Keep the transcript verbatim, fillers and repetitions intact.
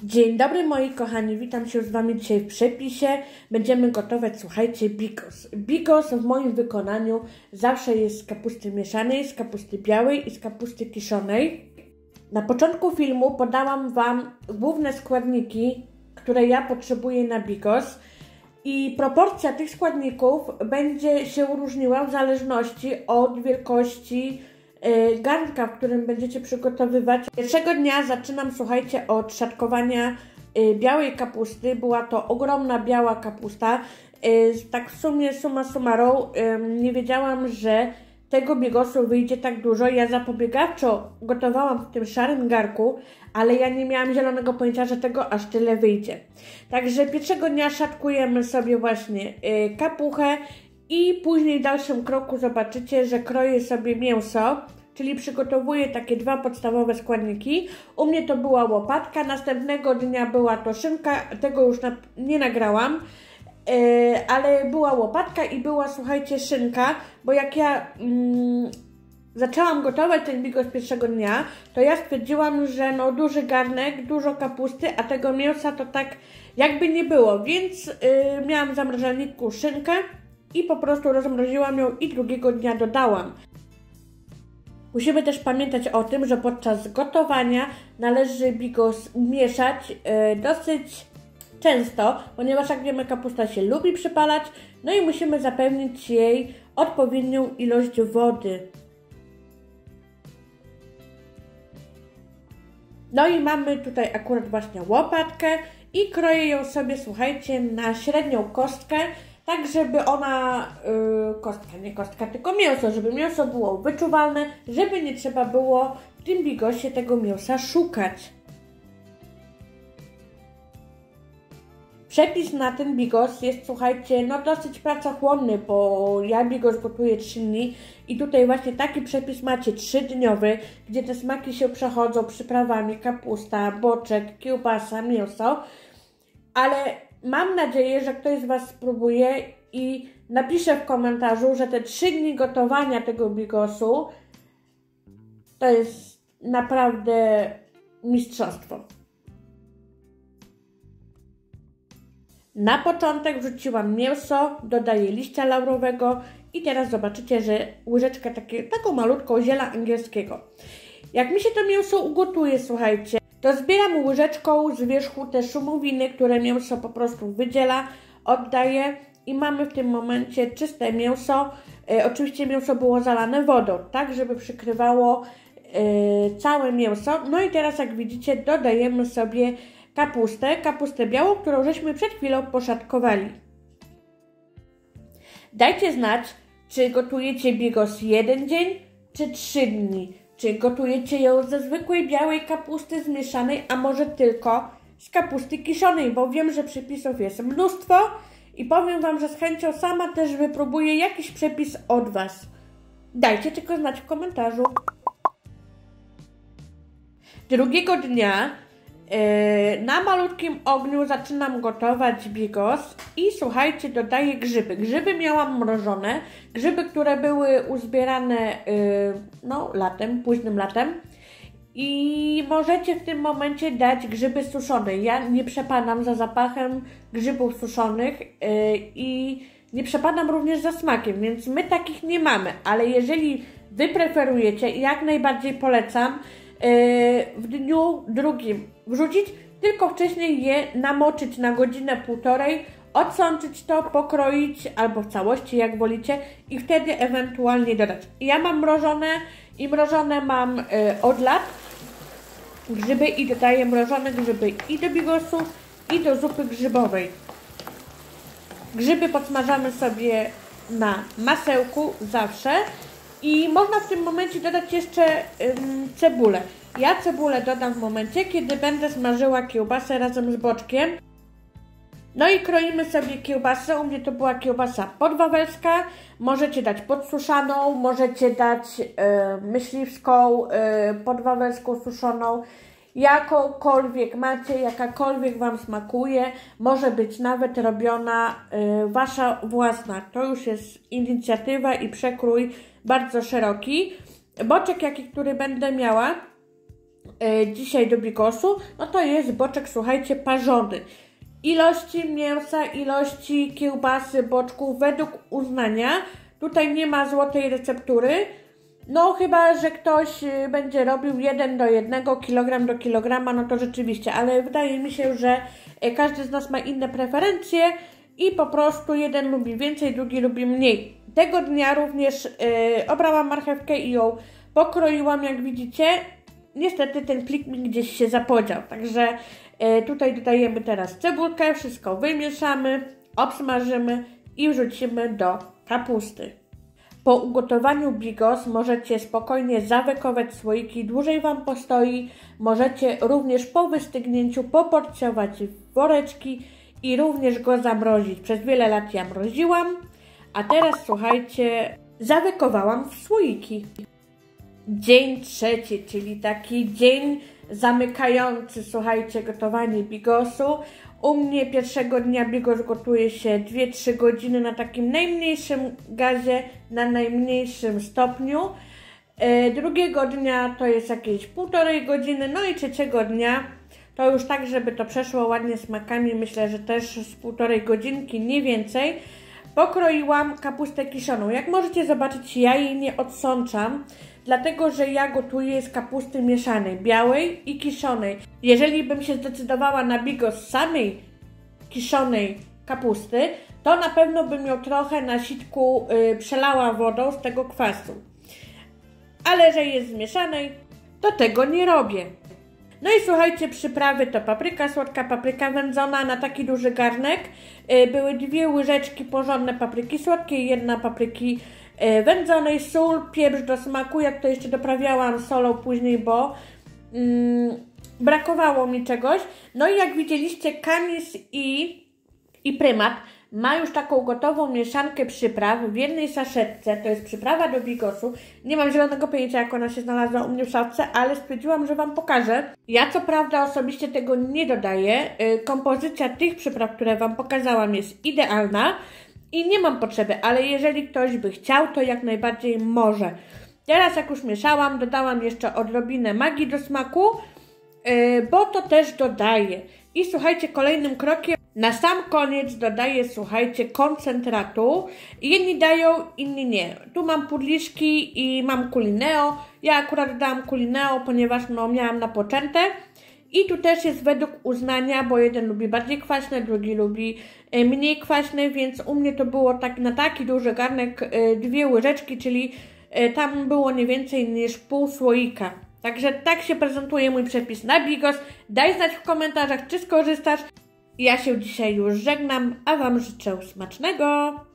Dzień dobry moi kochani, witam się z Wami dzisiaj w przepisie. Będziemy gotować, słuchajcie, bigos. Bigos w moim wykonaniu zawsze jest z kapusty mieszanej, z kapusty białej i z kapusty kiszonej. Na początku filmu podałam Wam główne składniki, które ja potrzebuję na bigos. I proporcja tych składników będzie się różniła w zależności od wielkości garnka, w którym będziecie przygotowywać. Pierwszego dnia zaczynam, słuchajcie, od szatkowania białej kapusty. Była to ogromna biała kapusta. Tak w sumie, summa summarum, nie wiedziałam, że tego bigosu wyjdzie tak dużo. Ja zapobiegawczo gotowałam w tym szarym garnku, ale ja nie miałam zielonego pojęcia, że tego aż tyle wyjdzie. Także pierwszego dnia szatkujemy sobie właśnie kapuchę. I później w dalszym kroku zobaczycie, że kroję sobie mięso, czyli przygotowuję takie dwa podstawowe składniki. U mnie to była łopatka, następnego dnia była to szynka, tego już na, nie nagrałam, yy, ale była łopatka i była, słuchajcie, szynka, bo jak ja mm, zaczęłam gotować ten bigos pierwszego dnia, to ja stwierdziłam, że no duży garnek, dużo kapusty, a tego mięsa to tak jakby nie było, więc yy, miałam w zamrażalniku szynkę i po prostu rozmroziłam ją i drugiego dnia dodałam. Musimy też pamiętać o tym, że podczas gotowania należy bigos mieszać yy, dosyć często, ponieważ jak wiemy, kapusta się lubi przypalać, no i musimy zapewnić jej odpowiednią ilość wody. No i mamy tutaj akurat właśnie łopatkę i kroję ją sobie, słuchajcie, na średnią kostkę, tak żeby ona, yy, kostka, nie kostka, tylko mięso, żeby mięso było wyczuwalne, żeby nie trzeba było w tym bigosie tego mięsa szukać. Przepis na ten bigos jest, słuchajcie, no dosyć pracochłonny, bo ja bigos gotuję trzy dni i tutaj właśnie taki przepis macie trzydniowy, gdzie te smaki się przechodzą przyprawami, kapusta, boczek, kiełbasa, mięso, ale mam nadzieję, że ktoś z Was spróbuje i napisze w komentarzu, że te trzy dni gotowania tego bigosu to jest naprawdę mistrzostwo. Na początek wrzuciłam mięso, dodaję liścia laurowego i teraz zobaczycie, że łyżeczkę takie, taką malutką ziela angielskiego. Jak mi się to mięso ugotuje, słuchajcie, to zbieram łyżeczką z wierzchu te szumowiny, które mięso po prostu wydziela, oddaję i mamy w tym momencie czyste mięso. E, oczywiście mięso było zalane wodą, tak żeby przykrywało e, całe mięso. No i teraz, jak widzicie, dodajemy sobie kapustę, kapustę białą, którą żeśmy przed chwilą poszatkowali. Dajcie znać, czy gotujecie bigos jeden dzień, czy trzy dni. Czy gotujecie ją ze zwykłej białej kapusty zmieszanej, a może tylko z kapusty kiszonej, bo wiem, że przepisów jest mnóstwo i powiem Wam, że z chęcią sama też wypróbuję jakiś przepis od Was. Dajcie tylko znać w komentarzu. Drugiego dnia yy, na malutkim ogniu zaczynam gotować bigos i słuchajcie, dodaję grzyby. Grzyby miałam mrożone, grzyby, które były uzbierane yy, no, latem, późnym latem i możecie w tym momencie dać grzyby suszone. Ja nie przepadam za zapachem grzybów suszonych yy, i nie przepadam również za smakiem, więc my takich nie mamy, ale jeżeli Wy preferujecie, jak najbardziej polecam w dniu drugim wrzucić, tylko wcześniej je namoczyć na godzinę, półtorej, odsączyć to, pokroić albo w całości, jak wolicie i wtedy ewentualnie dodać. Ja mam mrożone i mrożone mam y, od lat grzyby i dodaję mrożone grzyby i do bigosu, i do zupy grzybowej. Grzyby podsmażamy sobie na masełku zawsze. I można w tym momencie dodać jeszcze ym, cebulę. Ja cebulę dodam w momencie, kiedy będę smażyła kiełbasę razem z boczkiem. No i kroimy sobie kiełbasę. U mnie to była kiełbasa podwawelska. Możecie dać podsuszaną, możecie dać yy, myśliwską, yy, podwawelską suszoną. Jakąkolwiek macie, jakakolwiek Wam smakuje. Może być nawet robiona yy, Wasza własna. To już jest inicjatywa i przekrój bardzo szeroki. Boczek, jaki który będę miała, y, dzisiaj do bigosu, no to jest boczek, słuchajcie, parzony. Ilości mięsa, ilości kiełbasy, boczków według uznania. Tutaj nie ma złotej receptury. No chyba, że ktoś będzie robił jeden do jednego, kilogram do kilograma, no to rzeczywiście, ale wydaje mi się, że każdy z nas ma inne preferencje i po prostu jeden lubi więcej, drugi lubi mniej. Tego dnia również yy, obrałam marchewkę i ją pokroiłam, jak widzicie. Niestety ten plik mi gdzieś się zapodział, także yy, tutaj dodajemy teraz cebulkę, wszystko wymieszamy, obsmażymy i wrzucimy do kapusty. Po ugotowaniu bigos możecie spokojnie zawekować słoiki, dłużej Wam postoi. Możecie również po wystygnięciu poporcjować w woreczki i również go zamrozić. Przez wiele lat ja mroziłam, a teraz słuchajcie, zawekowałam w słoiki. Dzień trzeci, czyli taki dzień zamykający, słuchajcie, gotowanie bigosu. U mnie pierwszego dnia bigos gotuje się dwie trzy godziny na takim najmniejszym gazie, na najmniejszym stopniu. E, drugiego dnia to jest jakieś półtorej godziny, no i trzeciego dnia to już tak, żeby to przeszło ładnie smakami, myślę, że też z półtorej godzinki, nie więcej. Pokroiłam kapustę kiszoną. Jak możecie zobaczyć, ja jej nie odsączam, dlatego że ja gotuję z kapusty mieszanej, białej i kiszonej. Jeżeli bym się zdecydowała na bigos samej kiszonej kapusty, to na pewno bym ją trochę na sitku yy, przelała wodą z tego kwasu. Ale że jest z mieszanej, to tego nie robię. No i słuchajcie, przyprawy to papryka słodka, papryka wędzona na taki duży garnek. Yy, były dwie łyżeczki porządne papryki słodkiej, jedna papryki yy, wędzonej, sól, pieprz do smaku. Jak to jeszcze doprawiałam solą później, bo yy, brakowało mi czegoś. No i jak widzieliście, Kamis i, i Prymat ma już taką gotową mieszankę przypraw w jednej saszetce. To jest przyprawa do bigosu. Nie mam zielonego pojęcia, jak ona się znalazła u mnie w szafce, ale stwierdziłam, że Wam pokażę. Ja co prawda osobiście tego nie dodaję. Kompozycja tych przypraw, które Wam pokazałam, jest idealna i nie mam potrzeby, ale jeżeli ktoś by chciał, to jak najbardziej może. Teraz jak już mieszałam, dodałam jeszcze odrobinę magii do smaku, bo to też dodaję. I słuchajcie, kolejnym krokiem na sam koniec dodaję, słuchajcie, koncentratu. Jedni dają, inni nie. Tu mam pudliszki i mam Culineo. Ja akurat dodałam Culineo, ponieważ no, miałam napoczęte. I tu też jest według uznania, bo jeden lubi bardziej kwaśne, drugi lubi mniej kwaśne, więc u mnie to było tak na taki duży garnek dwie łyżeczki, czyli tam było nie więcej niż pół słoika. Także tak się prezentuje mój przepis na bigos. Daj znać w komentarzach, czy skorzystasz. Ja się dzisiaj już żegnam, a Wam życzę smacznego.